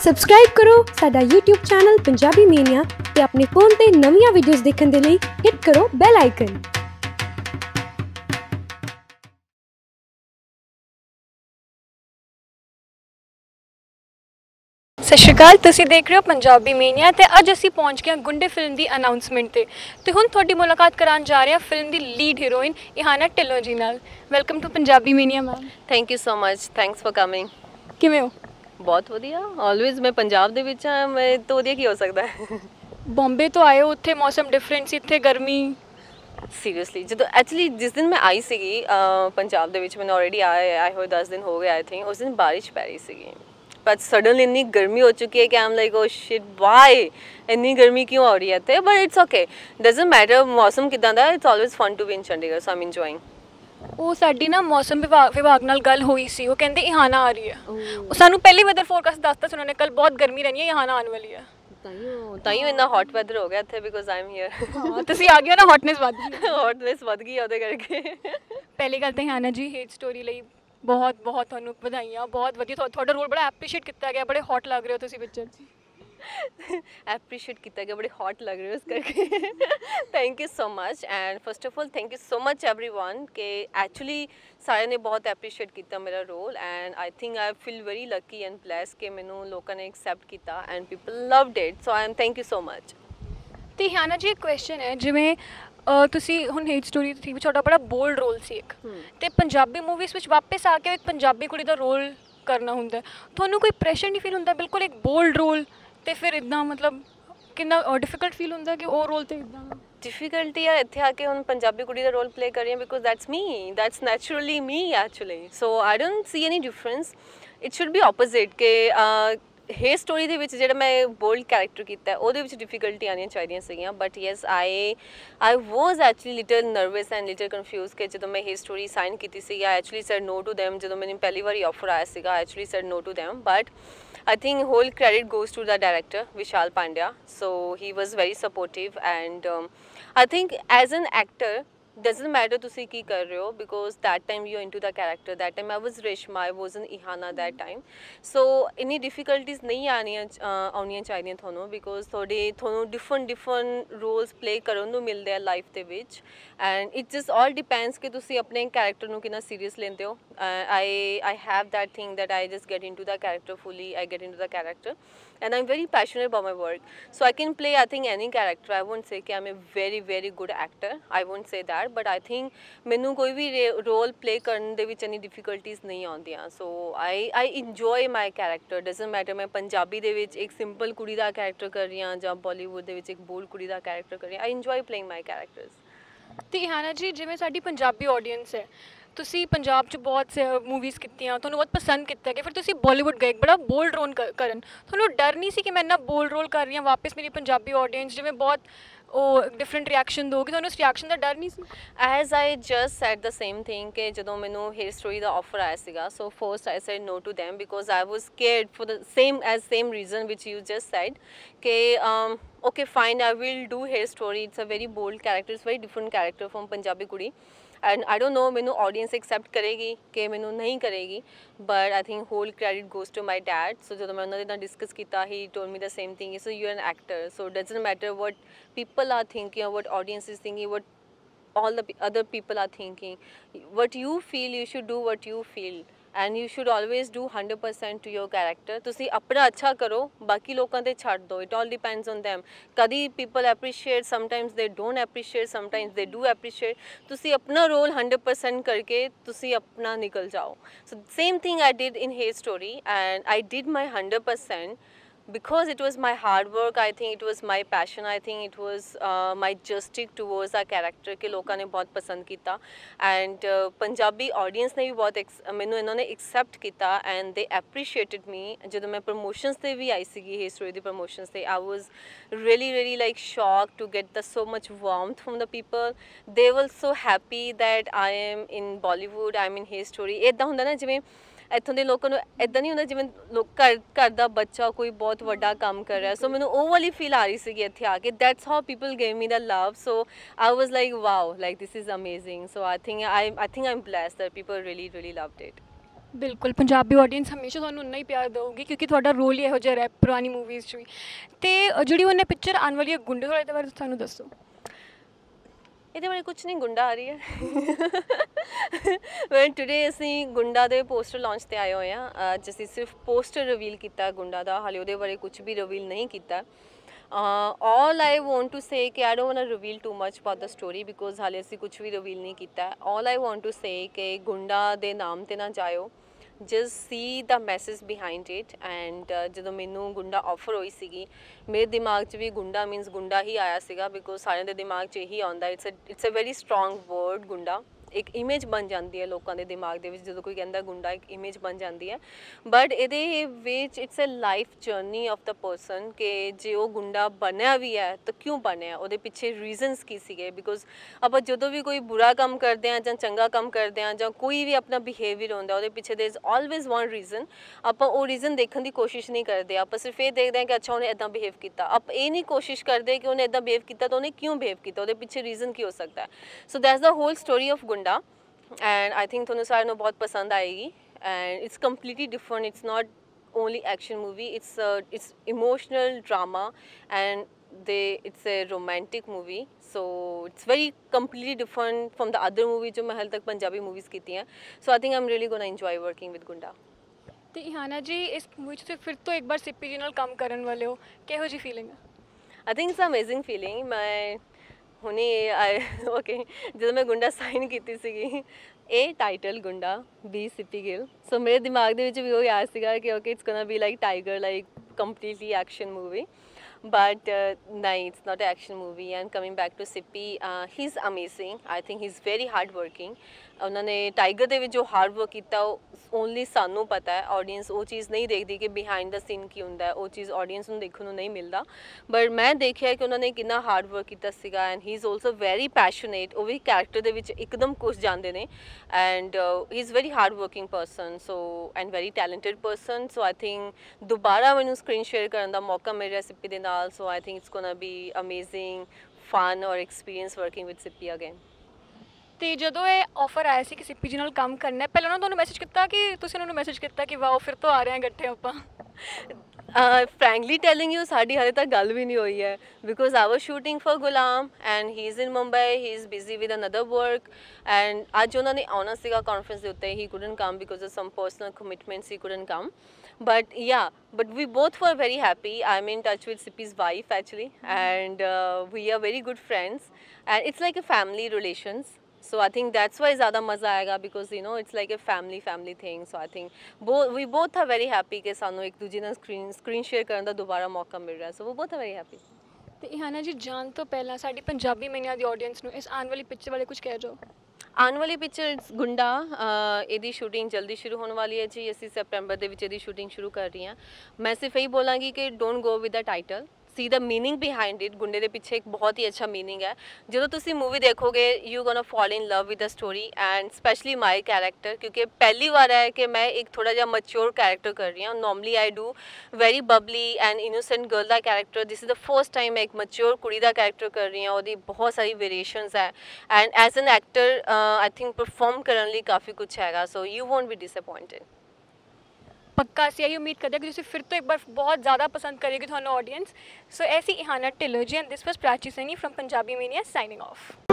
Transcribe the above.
Subscribe ਕਰੋ ਸਾਡਾ YouTube channel Punjabi ਮੀਨੀਆ ਤੇ ਆਪਣੇ ਫੋਨ ਤੇ ਨਵੀਆਂ ਵੀਡੀਓਜ਼ ਦੇਖਣ ਦੇ ਲਈ ਹਿੱਟ ਕਰੋ ਬੈਲ ਆਈਕਨ। ਸਤਿ ਸ਼੍ਰੀ ਅਕਾਲ, ਤੁਸੀਂ ਦੇਖ ਰਹੇ ਹੋ ਪੰਜਾਬੀ ਮੀਨੀਆ ਤੇ ਅੱਜ ਅਸੀਂ ਪਹੁੰਚ ਗਏ ਗੁੰਡੇ ਫਿਲਮ ਦੀ ਅਨਾਉਂਸਮੈਂਟ ਤੇ ਹੁਣ ਤੁਹਾਡੀ ਮੁਲਾਕਾਤ ਕਰਾਉਣ ਜਾ ਰਹੇ ਹਾਂ ਫਿਲਮ ਦੀ ਲੀਡ ਹੀਰੋਇਨ ਇਹਾਨਾ ਢਿੱਲੋਂ ਜੀ ਨਾਲ। Welcome to Punjabi mania ma'am. Thank you so much, thanks for coming. ਕਿਵੇਂ ਹੋ? ਬਹੁਤ ਵਧੀਆ, ਆਲਵੇਜ਼ ਮੈਂ ਪੰਜਾਬ ਦੇ ਵਿੱਚ ਹਾਂ, ਮੈਂ ਤੋਂ ਵਧੀਆ ਕੀ ਹੋ ਸਕਦਾ ਹੈ। ਬੰਬੇ ਤੋਂ ਆਏ ਹੋ, ਉੱਥੇ ਮੌਸਮ ਡਿਫਰੈਂਟ ਸੀ, ਇੱਥੇ ਗਰਮੀ। ਸੀਰੀਅਸਲੀ ਜਦੋਂ ਐਕਚੁਅਲੀ ਜਿਸ ਦਿਨ ਮੈਂ ਆਈ ਸੀਗੀ ਪੰਜਾਬ ਦੇ ਵਿੱਚ, ਮੈਨੂੰ ਆਲਰੇਡੀ ਆਏ ਹੋਏ 10 ਦਿਨ ਹੋ ਗਏ ਆਈ ਥਿੰਕ, ਉਸ ਦਿਨ ਬਾਰਿਸ਼ ਪੈ ਰਹੀ ਸੀਗੀ, ਪਰ ਸਡਨਲੀ ਇੰਨੀ ਗਰਮੀ ਹੋ ਚੁੱਕੀ ਹੈ ਕਿ I'm like oh shit why ਇੰਨੀ ਗਰਮੀ ਕਿਉਂ ਆ ਰਹੀ ਹੈ ਇੱਥੇ, but it's okay, doesn't matter ਮੌਸਮ ਕਿੱਦਾਂ ਦਾ, it's always fun to be in Chandigarh, so I'm enjoying. ਉਹ ਸਾਡੀ ਨਾ ਮੌਸਮ ਵਿਭਾਗ ਨਾਲ ਗੱਲ ਹੋਈ ਸੀ, ਉਹ ਕਹਿੰਦੇ ਇਹਾਨਾ ਆ ਰਹੀ ਹੈ। ਉਹ ਸਾਨੂੰ ਪਹਿਲੀ ਵੈਦਰ ਫੋਰਕਾਸਟ ਦੱਸਤਾ ਸੀ ਉਹਨਾਂ ਨੇ, ਕੱਲ ਬਹੁਤ ਗਰਮੀ ਰਹਿਣੀ ਹੈ, ਇਹਾਨਾ ਆਉਣ ਵਾਲੀ ਹੈ। ਤਾਈਓ ਇੰਨਾ ਹੌਟ ਵੈਦਰ ਹੋ ਗਿਆ ਇੱਥੇ, ਬਿਕੋਜ਼ ਆਈ ਐਮ ਹੀਅਰ। ਹਾਂ, ਤੁਸੀਂ ਆ ਗਏ ਹੋ ਨਾ, ਹੌਟਨੈਸ ਵੱਧ ਗਈ। ਹੌਟਨੈਸ ਵੱਧ ਗਈ ਉਹਦੇ ਕਰਕੇ। ਪਹਿਲੀ ਗੱਲ ਤਾਂ ਇਹਾਨਾ ਜੀ ਹੇਟ ਸਟੋਰੀ ਲਈ ਬਹੁਤ ਬਹੁਤ ਤੁਹਾਨੂੰ ਵਧਾਈਆਂ, ਬਹੁਤ ਵਧੀਆ, ਤੁਹਾਡਾ ਰੋਲ ਬੜਾ ਐਪਰੀਸ਼ੀਏਟ ਕੀਤਾ ਗਿਆ, ਬੜੇ ਹੌਟ ਲੱਗ ਰਹੇ ਹੋ ਤੁਸੀਂ ਪਿਕਚਰ 'ਚ। ਐਪਰੀਸ਼ੀਏਟ ਕੀਤਾ ਗਿਆ, ਬੜੇ ਹੌਟ ਲੱਗ ਰਹੇ ਹੋ ਇਸ ਕਰਕੇ। Thank you so much, and first of all thank you so much everyone ਕਿ ਐਕਚੁਅਲੀ ਸਾਰਿਆਂ ਨੇ ਬਹੁਤ ਐਪਰੀਸ਼ੀਏਟ ਕੀਤਾ ਮੇਰਾ role, and I think I feel very lucky and bless ਕਿ ਮੈਨੂੰ ਲੋਕਾਂ ਨੇ ਐਕਸੈਪਟ ਕੀਤਾ and people loved it, so I am thank you so much. ਅਤੇ ਇਹਾਨਾ ਜੀ ਇੱਕ ਕੁਐਸਚਨ ਹੈ, ਜਿਵੇਂ ਤੁਸੀਂ ਹੁਣ ਹੇਟ ਸਟੋਰੀ ਥੀ ਵੀ ਤੁਹਾਡਾ ਬੜਾ ਬੋਲਡ ਰੋਲ ਸੀ ਇੱਕ, ਅਤੇ ਪੰਜਾਬੀ ਮੂਵੀਜ਼ ਵਿੱਚ ਵਾਪਸ ਆ ਕੇ ਇੱਕ ਪੰਜਾਬੀ ਕੁੜੀ ਦਾ ਰੋਲ ਕਰਨਾ ਹੁੰਦਾ, ਤੁਹਾਨੂੰ ਕੋਈ ਪ੍ਰੈਸ਼ਰ ਨਹੀਂ ਫੀਲ ਹੁੰਦਾ ਬਿਲਕੁਲ ਇੱਕ ਬੋਲਡ ਰੋਲ, ਅਤੇ ਫਿਰ ਇੱਦਾਂ ਮਤਲਬ ਕਿੰਨਾ ਡਿਫੀਕਲਟ ਫੀਲ ਹੁੰਦਾ ਕਿ ਉਹ ਰੋਲ 'ਤੇ ਇੱਦਾਂ? ਡਿਫੀਕਲਟੀ ਆ ਇੱਥੇ ਆ ਕੇ ਹੁਣ ਪੰਜਾਬੀ ਕੁੜੀ ਦਾ ਰੋਲ ਪਲੇ ਕਰ ਰਹੀ ਹਾਂ, because that's me, that's naturally me actually, so I don't see any difference. It should be opposite ਕਿ ਹੇਟ ਸਟੋਰੀ ਦੇ ਵਿੱਚ ਜਿਹੜਾ ਮੈਂ ਬੋਲਡ ਕੈਰੈਕਟਰ ਕੀਤਾ ਉਹਦੇ ਵਿੱਚ ਡਿਫੀਕਲਟੀ ਆਉਣੀਆਂ ਚਾਹੀਦੀਆਂ ਸੀਗੀਆਂ, but yes I was actually little nervous and little confuse ਕਿ ਜਦੋਂ ਮੈਂ ਹੇਟ ਸਟੋਰੀ ਸਾਈਨ ਕੀਤੀ ਸੀ, I actually said no to them. ਜਦੋਂ ਮੈਨੂੰ ਪਹਿਲੀ ਵਾਰੀ ਆਫਰ ਆਇਆ ਸੀਗਾ, I actually said no to them, but I think whole credit goes to the director Vishal Pandya, so he was very supportive, and I think as an actor doesn't matter ਤੁਸੀਂ ਕੀ ਕਰ ਰਹੇ ਹੋ, because that time you are into the character, that time I was Reshma, I wasn't Ihana that time, so any difficulties ਨਹੀਂ ਆਉਣੀਆਂ ਚਾਹੀਦੀਆਂ ਤੁਹਾਨੂੰ, because ਤੁਹਾਨੂੰ different roles play ਕਰਨ ਨੂੰ ਮਿਲਦੇ ਆ ਲਾਈਫ ਦੇ ਵਿੱਚ, and it just all depends ਕਿ ਤੁਸੀਂ ਆਪਣੇ character ਨੂੰ ਕਿੰਨਾ serious ਲੈਂਦੇ ਹੋ। I have that thing that I just get into the character fully, I get into the character, and I'm very passionate about my work, so I can play I think any character. I won't say कि I'm a very good actor, I won't say that, but I think ਮੈਨੂੰ ਕੋਈ ਵੀ role play ਕਰਨ ਦੇ ਵਿੱਚ ਇੰਨੀ difficulties ਨਹੀਂ ਆਉਂਦੀਆਂ, ਸੋ I enjoy my character, doesn't matter ਮੈਂ ਪੰਜਾਬੀ ਦੇ ਵਿੱਚ ਇੱਕ ਸਿੰਪਲ ਕੁੜੀ ਦਾ ਕੈਰੈਕਟਰ ਕਰ ਰਹੀ ਹਾਂ ਜਾਂ ਬਾਲੀਵੁੱਡ ਦੇ ਵਿੱਚ ਇੱਕ ਬੋਲਡ ਕੁੜੀ ਦਾ ਕੈਰੈਕਟਰ ਕਰ ਰਹੀ ਹਾਂ, I enjoy playing my characters। ਅਤੇ ਇਹਾਨਾ ਜੀ ਜਿਵੇਂ ਸਾਡੀ ਪੰਜਾਬੀ ਆਡੀਅנס ਹੈ, ਤੁਸੀਂ ਪੰਜਾਬ 'ਚ ਬਹੁਤ ਮੂਵੀਜ਼ ਕੀਤੀਆਂ, ਤੁਹਾਨੂੰ ਬਹੁਤ ਪਸੰਦ ਕੀਤਾ ਗਿਆ, ਫਿਰ ਤੁਸੀਂ ਬਾਲੀਵੁੱਡ ਗਏ ਬੜਾ ਬੋਲਡ ਰੋਲ ਕਰਨ, ਤੁਹਾਨੂੰ ਡਰ ਨਹੀਂ ਸੀ ਕਿ ਮੈਂ ਇੰਨਾ ਬੋਲਡ ਰੋਲ ਕਰ ਰਹੀ ਹਾਂ, ਵਾਪਸ ਮੇਰੀ ਪੰਜਾਬੀ ਆਡੀਅנס ਜਿਵੇਂ ਬਹੁਤ ਉਹ ਡਿਫਰੈਂਟ ਰਿਐਕਸ਼ਨ ਦੋਗੇ, ਤੁਹਾਨੂੰ ਉਸ ਰਿਐਕਸ਼ਨ ਦਾ ਡਰ ਨਹੀਂ ਸੀ? As I just said the same thing ਕਿ ਜਦੋਂ ਮੈਨੂੰ ਹੇਟ ਸਟੋਰੀ ਦਾ ਆਫਰ ਆਇਆ ਸੀਗਾ, so first I said no to them because I was scared for the same reason which you just said ਕਿ okay fine, I will do hate story, it's a very bold character, it's very different character from Punjabi kudi, and I don't know ਮੈਨੂੰ audience accept ਕਰੇਗੀ ਕਿ ਮੈਨੂੰ ਨਹੀਂ ਕਰੇਗੀ, but I think whole credit goes to my dad, so ਜਦੋਂ ਮੈਂ ਉਹਨਾਂ ਦੇ ਨਾਲ discuss ਕੀਤਾ, he told me the same thing, so you're an actor, so it doesn't matter what people are thinking or what audience is thinking, what all the other people are thinking, what you feel, you should do what you feel, and you should always do 100% to your character। ਤੁਸੀਂ ਆਪਣਾ ਅੱਛਾ ਕਰੋ, ਬਾਕੀ ਲੋਕਾਂ ਤੇ ਛੱਡ ਦਿਓ, it all depends on them, ਕਦੀ people appreciate, sometimes they don't appreciate, sometimes they do appreciate, ਤੁਸੀਂ ਆਪਣਾ ਰੋਲ 100% ਕਰਕੇ ਤੁਸੀਂ ਆਪਣਾ ਨਿਕਲ ਜਾਓ। so same thing I did in hate story, and I did my 100% because it was my hard work, I think it was my passion, I think it was my justice towards our character ਕਿ ਲੋਕਾਂ ਨੇ ਬਹੁਤ ਪਸੰਦ ਕੀਤਾ, and Punjabi audience ਨੇ ਵੀ ਬਹੁਤ ਮੈਨੂੰ ਇਹਨਾਂ ਨੇ accept ਕੀਤਾ, and they appreciated me। ਜਦੋਂ ਮੈਂ promotions ਤੇ ਵੀ ਆਈ ਸੀਗੀ hate story ਦੀ promotions ਤੇ, I was really like shocked to get the so much warmth from the people, they were so happy that I am in Bollywood, I'm in hate story। ਇੱਦਾਂ ਹੁੰਦਾ ਨਾ ਜਿਵੇਂ ਇੱਥੋਂ ਦੇ ਲੋਕਾਂ ਨੂੰ ਇੱਦਾਂ ਨਹੀਂ ਹੁੰਦਾ ਜਿਵੇਂ ਘਰ ਦਾ ਬੱਚਾ ਕੋਈ ਬਹੁਤ ਵੱਡਾ ਕੰਮ ਕਰ ਰਿਹਾ, ਸੋ ਮੈਨੂੰ ਉਹ ਵਾਲੀ ਫੀਲ ਆ ਰਹੀ ਸੀਗੀ ਇੱਥੇ ਆ ਕੇ, that's how people gave me the love, so I was like wow, like this is amazing, so I think I am blessed that people really loved it। ਬਿਲਕੁਲ ਪੰਜਾਬੀ ਆਡੀਅנס ਹਮੇਸ਼ਾ ਤੁਹਾਨੂੰ ਉਨਾ ਹੀ ਪਿਆਰ ਦੇਊਗੀ ਕਿਉਂਕਿ ਤੁਹਾਡਾ ਰੋਲ ਹੀ ਇਹੋ ਜਿਹਾ ਰਿਹਾ ਪੁਰਾਣੀ ਮੂਵੀਜ਼ 'ਚ ਵੀ। ਤੇ ਜਿਹੜੀ ਉਹਨੇ ਪਿਕਚਰ ਆਉਣ ਵਾਲੀ ਹੈ ਗੁੰਡੇ ਵਾਲੇ ਦੇ ਬਾਰੇ ਤੁਹਾਨੂੰ ਦੱਸੋ। ਇਹਦੇ ਬਾਰੇ ਕੁਝ ਨਹੀਂ, ਗੁੰਡਾ ਆ ਰਹੀ ਹੈ। ਵੈਨ ਟੁਡੇ ਅਸੀਂ ਗੁੰਡਾ ਦੇ ਪੋਸਟਰ ਲਾਂਚ ਤੇ ਆਏ ਹੋਏ ਹਾਂ। ਅੱਜ ਅਸੀਂ ਸਿਰਫ ਪੋਸਟਰ ਰਿਵੀਲ ਕੀਤਾ ਗੁੰਡਾ ਦਾ, ਹਾਲੇ ਉਹਦੇ ਬਾਰੇ ਕੁਝ ਵੀ ਰਿਵੀਲ ਨਹੀਂ ਕੀਤਾ। all I want to say ਕਿ I don't want to reveal too much about the story because ਹਾਲੇ ਅਸੀਂ ਕੁਝ ਵੀ ਰਿਵੀਲ ਨਹੀਂ ਕੀਤਾ। all I want to say ਕਿ ਗੁੰਡਾ ਦੇ ਨਾਮ ਤੇ ਨਾ ਜਾਇਓ, just see the message behind it। and ਜਦੋਂ ਮੈਨੂੰ ਗੁੰਡਾ ਆਫਰ ਹੋਈ ਸੀਗੀ ਮੇਰੇ ਦਿਮਾਗ 'ਚ ਵੀ ਗੁੰਡਾ ਮੀਨਸ ਗੁੰਡਾ ਹੀ ਆਇਆ ਸੀਗਾ ਬਿਕੋਜ਼ ਸਾਰਿਆਂ ਦੇ ਦਿਮਾਗ 'ਚ ਇਹੀ ਆਉਂਦਾ। It's a very strong word goonda, ਇੱਕ ਇਮੇਜ ਬਣ ਜਾਂਦੀ ਹੈ ਲੋਕਾਂ ਦੇ ਦਿਮਾਗ ਦੇ ਵਿੱਚ ਜਦੋਂ ਕੋਈ ਕਹਿੰਦਾ ਗੁੰਡਾ, ਇੱਕ ਇਮੇਜ ਬਣ ਜਾਂਦੀ ਹੈ। ਬਟ ਇਹਦੇ ਵਿੱਚ it's a life journey of the person ਕਿ ਜੇ ਉਹ ਗੁੰਡਾ ਬਣਿਆ ਵੀ ਹੈ ਤਾਂ ਕਿਉਂ ਬਣਿਆ, ਉਹਦੇ ਪਿੱਛੇ ਰੀਜ਼ਨਸ ਕੀ ਸੀਗੇ। ਬਿਕੋਜ਼ ਆਪਾਂ ਜਦੋਂ ਵੀ ਕੋਈ ਬੁਰਾ ਕੰਮ ਕਰਦੇ ਹਾਂ ਜਾਂ ਚੰਗਾ ਕੰਮ ਕਰਦੇ ਹਾਂ ਜਾਂ ਕੋਈ ਵੀ ਆਪਣਾ ਬਿਹੇਵੀਅਰ ਹੁੰਦਾ ਉਹਦੇ ਪਿੱਛੇ there is always one reason. ਆਪਾਂ ਉਹ ਰੀਜ਼ਨ ਦੇਖਣ ਦੀ ਕੋਸ਼ਿਸ਼ ਨਹੀਂ ਕਰਦੇ, ਆਪਾਂ ਸਿਰਫ ਇਹ ਦੇਖਦੇ ਹਾਂ ਕਿ ਅੱਛਾ ਉਹਨੇ ਇੱਦਾਂ ਬਿਹੇਵ ਕੀਤਾ। ਆਪਾਂ ਇਹ ਨਹੀਂ ਕੋਸ਼ਿਸ਼ ਕਰਦੇ ਕਿ ਉਹਨੇ ਇੱਦਾਂ ਬਿਹੇਵ ਕੀਤਾ ਤਾਂ ਉਹਨੇ ਕਿਉਂ ਬਿਹੇਵ ਕੀਤਾ, ਉਹਦੇ ਪਿੱਛੇ ਰੀਜ਼ਨ ਕੀ ਹੋ ਸਕਦਾ ਹੈ। So that's the whole story of Gunda and I think ਤੁਹਾਨੂੰ ਸਾਰਿਆਂ ਨੂੰ ਬਹੁਤ ਪਸੰਦ ਆਏਗੀ। And it's completely different, it's not only action movie, it's emotional drama and it's a romantic movie, so it's very completely different from the other movies जो मैं हाल तक Punjabi movies की हैं। So I think I'm really gonna enjoy working with Gunda। ਤੇ ਇਹਾਨਾ ਜੀ ਇਸ movie 'ਚ ਫਿਰ ਤੋਂ ਇੱਕ ਵਾਰ ਸਿੱਪੀ ਜੀ ਨਾਲ ਕੰਮ ਕਰਨ ਵਾਲੇ ਹੋ, ਕਿਹੋ ਜਿਹੀ ਫੀਲਿੰਗ ਹੈ? I think it's an amazing feeling। ਮੈਂ ਹੁਣੇ ਓਕੇ ਜਦੋਂ ਮੈਂ ਗੁੰਡਾ ਸਾਈਨ ਕੀਤੀ ਸੀਗੀ ਇਹ title Gunda by Sippy Gill, so ਮੇਰੇ ਦਿਮਾਗ ਦੇ ਵਿੱਚ ਵੀ ਉਹ ਯਾਦ ਸੀਗਾ ਕਿ okay it's gonna be like Tiger, like completely action movie। but no, it's not an action movie। and coming back to Sippy, he's amazing। I think he's very hard working। उन्होंने टाइगर ਦੇ ਵਿੱਚ ਜੋ hard work ਕੀਤਾ ਉਹ only ਸਾਨੂੰ ਪਤਾ ਹੈ, audience ਉਹ ਚੀਜ਼ ਨਹੀਂ ਦੇਖਦੀ ਕਿ ਬਿਹਾਈਂਡ ਦਾ ਸੀਨ ਕੀ ਹੁੰਦਾ ਹੈ, ਉਹ ਚੀਜ਼ ਆਡੀਅנס ਨੂੰ ਦੇਖਣ ਨੂੰ ਨਹੀਂ ਮਿਲਦਾ। ਬਟ ਮੈਂ ਦੇਖਿਆ ਕਿ ਉਹਨਾਂ ਨੇ ਕਿੰਨਾ ਹਾਰਡ ਵਰਕ ਕੀਤਾ ਸੀਗਾ and he is also very passionate. ਉਹ ਵੀ ਕੈਰੈਕਟਰ ਦੇ ਵਿੱਚ ਇੱਕਦਮ ਘੁਸ ਜਾਂਦੇ ਨੇ and he is very hard working person so and very talented person. So I think ਦੁਬਾਰਾ ਮੈਨੂੰ ਸਕਰੀਨ ਸ਼ੇਅਰ ਕਰਨ ਦਾ ਮੌਕਾ ਮਿਲ ਰਿਹਾ ਸਿੱਪੀ ਦੇ ਨਾਲ। So I think it's gonna be amazing fun or experience working with Sippy again. ਤੇ ਜਦੋਂ ਇਹ ਆਫਰ ਆਇਆ ਸੀ ਕਿ ਸਿੱਪੀ ਜੀ ਨਾਲ ਕੰਮ ਕਰਨਾ ਹੈ, ਪਹਿਲਾਂ ਉਹਨਾਂ ਤੁਹਾਨੂੰ ਮੈਸੇਜ ਕੀਤਾ ਕਿ ਤੁਸੀਂ ਉਹਨਾਂ ਨੂੰ ਮੈਸੇਜ ਕੀਤਾ ਕਿ ਵਾਓ ਫਿਰ ਤੋਂ ਆ ਰਹੇ ਹਾਂ ਇਕੱਠੇ ਆਪਾਂ? frankly telling you ਸਾਡੀ ਹਾਲੇ ਤੱਕ ਗੱਲ ਵੀ ਨਹੀਂ ਹੋਈ ਹੈ because I was shooting for Gulam and he is in Mumbai, he is busy with another work and ਅੱਜ ਉਹਨਾਂ ਨੇ ਆਉਣਾ ਸੀਗਾ ਕਾਨਫਰੰਸ ਦੇ ਉੱਤੇ, he couldn't come because of some personal commitments, he couldn't come। but yeah, but we both were very happy। I'm in touch with Sippy's wife actually and we are very good friends and it's like a family relations। so I think that's why ज़्यादा मज़ा आएगा because you know it's like a family thing। so I think we both are very happy कि सानू एक दूजे ਨਾਲ screen share ਕਰਨ ਦਾ ਦੁਬਾਰਾ ਮੌਕਾ ਮਿਲ ਰਿਹਾ। so we both are very happy। ਤੇ ਇਹਾਨਾ ਜੀ ਜਾਣ ਤੋਂ ਪਹਿਲਾਂ ਸਾਡੀ ਪੰਜਾਬੀ ਮਹੀਨਿਆਂ ਦੀ ਆਡੀਅנס ਨੂੰ ਇਸ ਆਉਣ ਵਾਲੀ ਪਿਕਚਰ ਬਾਰੇ ਕੁਝ ਕਹਿ ਜਾਓ। ਆਉਣ ਵਾਲੀ ਪਿਕਚਰ ਗੁੰਡਾ ਇਹਦੀ ਸ਼ੂਟਿੰਗ ਜਲਦੀ ਸ਼ੁਰੂ ਹੋਣ ਵਾਲੀ ਹੈ ਜੀ। ਅਸੀਂ ਸੈਪਟੈਂਬਰ ਦੇ ਵਿੱਚ ਇਹਦੀ ਸ਼ੂਟਿੰਗ ਸ਼ੁਰੂ ਕਰ ਰਹੀ ਹਾਂ। ਮੈਂ ਸਿਰਫ ਇਹੀ ਬੋਲਾਂਗੀ ਕਿ don't go with the title, see the meaning behind it। ਗੁੰਡੇ ਦੇ ਪਿੱਛੇ ਇੱਕ ਬਹੁਤ ਹੀ ਅੱਛਾ ਮੀਨਿੰਗ ਹੈ। ਜਦੋਂ ਤੁਸੀਂ ਮੂਵੀ ਦੇਖੋਗੇ you gonna fall in love with the story and especially my character ਕਿਉਂਕਿ ਪਹਿਲੀ ਵਾਰ ਹੈ ਕਿ ਮੈਂ ਇੱਕ ਥੋੜਾ ਜਿਹਾ ਮੈਚੁਰ ਕੈਰੈਕਟਰ ਕਰ ਰਹੀ ਹਾਂ। normally I do very bubbly and innocent girl ਦਾ character, this is the first time ਮੈਂ ਇੱਕ ਮੈਚੁਰ ਕੁੜੀ ਦਾ ਕੈਰੈਕਟਰ ਕਰ ਰਹੀ ਹਾਂ। ਉਹਦੀ ਬਹੁਤ ਸਾਰੀ ਵੇਰੀਏਸ਼ਨਸ ਹੈ and as an actor I think perform ਕਰਨ ਲਈ ਕਾਫੀ ਕੁਝ ਹੈਗਾ। so you won't be disappointed। ਪੱਕਾ ਅਸੀਂ ਇਹੀ ਉਮੀਦ ਕਰਦੇ ਹਾਂ ਕਿ ਤੁਸੀਂ ਫਿਰ ਤੋਂ ਇੱਕ ਵਾਰ ਬਹੁਤ ਜ਼ਿਆਦਾ ਪਸੰਦ ਕਰੇਗੀ ਤੁਹਾਨੂੰ audience. So SC Ihana Dhillon ji and this was Prachi Saini from Punjabi mania signing of.